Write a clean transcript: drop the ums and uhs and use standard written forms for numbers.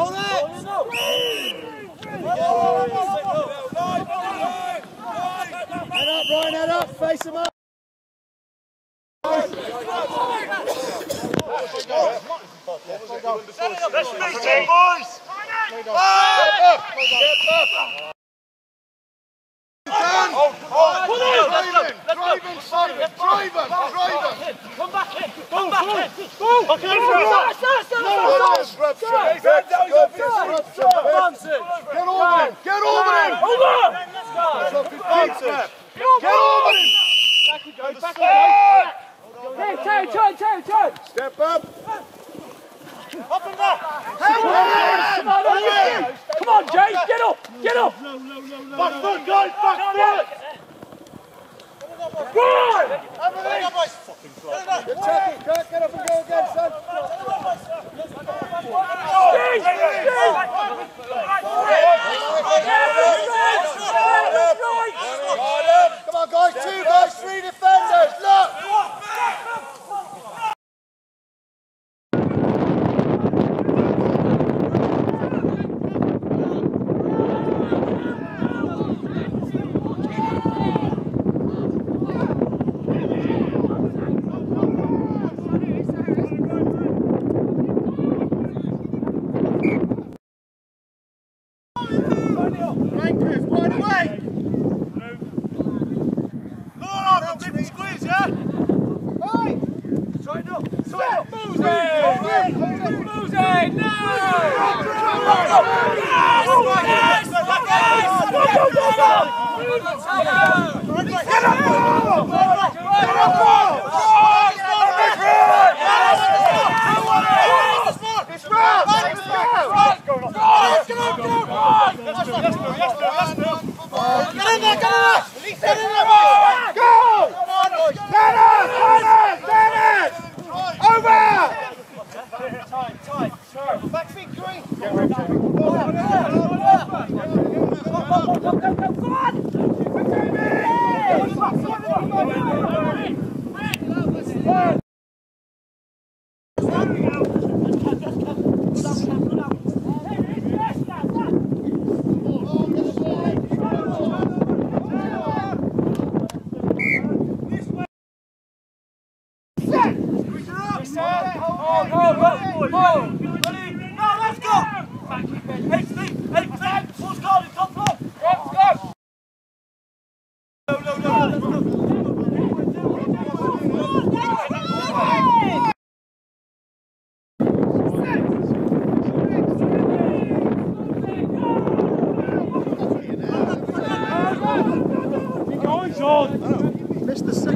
Head up, Ryan, head up, face him up. Let's meet it, boys! Come back in! Come back in! Get over him! Hold on! Turn! Step up! Up and back! Come on, James, get up! Get up! Back foot, guys! Back foot! Go on! Good tackle, Kirk, get up and go again, son! Come on, guys, 2 guys, 3 defenders, look! Missed the